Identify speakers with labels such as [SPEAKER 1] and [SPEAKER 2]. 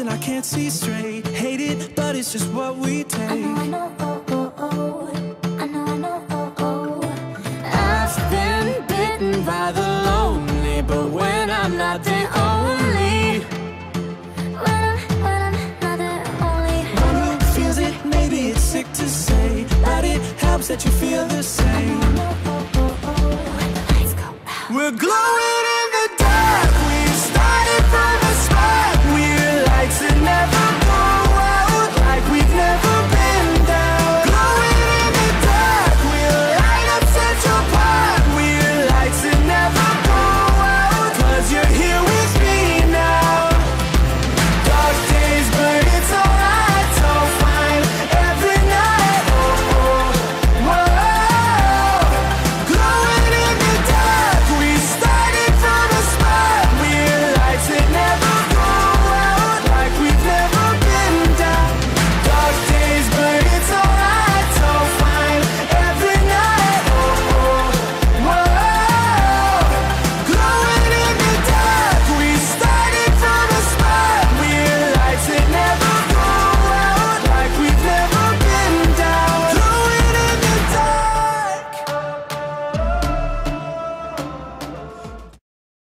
[SPEAKER 1] and I can't see straight. Hate it, but it's just what we take.
[SPEAKER 2] I know, oh, oh, oh. I know, oh, oh. I've been bitten by the lonely, but when I'm not the only, when I'm not the only
[SPEAKER 1] one who feels it, maybe it's sick to say, but it helps that you feel the same.
[SPEAKER 2] I know, oh, oh, oh. When the lights go out,
[SPEAKER 1] we're glowing.